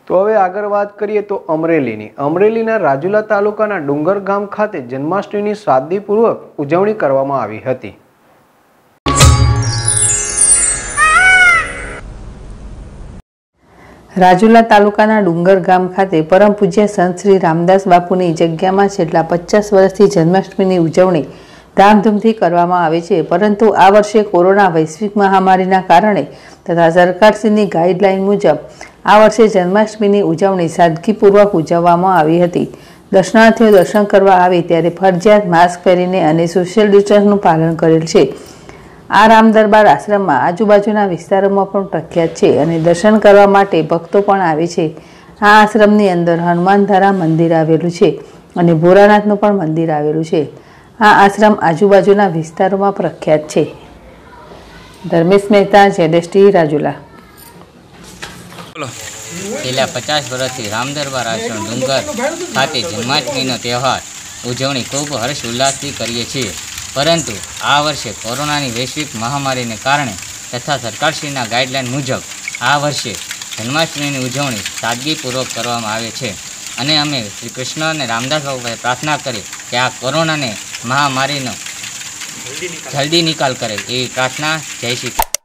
તો હવે આગળ વાત કરીએ તો અમરેલીના રાજુલા તાલુકાના ડુંગર ગામ ખાતે જન્માષ્ટમીની સાદગીપૂર્વક ઉજવણી કરવામાં આવી હતી। રાજુલા તાલુકાના ડુંગર ગામ ખાતે પરમ પૂજ્ય સંત શ્રી રામદાસ બાપુની જગ્યામાં છેલ્લા 50 વર્ષથી જન્માષ્ટમીની ઉજવણી ધામધૂમથી કરવામાં આવે છે, પરંતુ આ વર્ષે કોરોના વૈશ્વિક મહામારીના કારણે તથા સરકારશ્રીની ગાઈડલાઈન મુજબ આ વર્ષે જન્માષ્ટમીની ઉજવણી સાદગીપૂર્વક ઉજવવામાં આવી હતી। દર્શનાર્થીઓ દર્શન કરવા આવે ત્યારે ફરજિયાત માસ્ક પહેરીને અને સોશિયલ ડિસ્ટન્સનું પાલન કરેલ છે। આ રામ દરબાર આશ્રમમાં આજુબાજુના વિસ્તારોમાં પણ પ્રખ્યાત છે અને દર્શન કરવા માટે ભક્તો પણ આવે છે। આ આશ્રમની અંદર હનુમાનધારા મંદિર આવેલું છે અને ભોળાનાથનું પણ મંદિર આવેલું છે। આ આશ્રમ આજુબાજુના વિસ્તારોમાં પ્રખ્યાત છે। ધર્મેશ મહેતા, ZST, રાજુલા। છેલ્લા 50 વર્ષથી રામ દરબાર આશ્રમ ડુંગર ખાતે જન્માષ્ટમીનો તહેવાર ઉજવણી ખૂબ હર્ષ ઉલ્લાસથી કરીએ છીએ, પરંતુ આ વર્ષે કોરોનાની વૈશ્વિક મહામારીને કારણે તથા સરકારશ્રીના ગાઈડલાઈન મુજબ આ વર્ષે જન્માષ્ટમીની ઉજવણી સાદગીપૂર્વક કરવામાં આવે છે અને અમે શ્રી કૃષ્ણ અને રામદાસ બાપુએ પ્રાર્થના કરી કે આ કોરોનાને મહામારીનો જલ્દી નિકાલ કરે એવી પ્રાર્થના। જય શ્રી કૃષ્ણ।